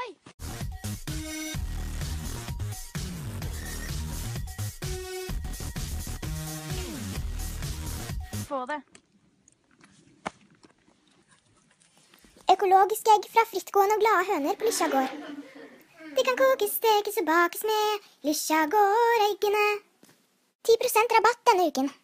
vei. Få det. Økologisk egg fra frittgående og glade høner på Lyssja gård. De kan kokes, stekes og bakes med Lyssja gård-eggene. 10% rabatt denne uken.